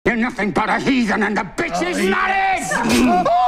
You're nothing but a heathen, and the bitch is married!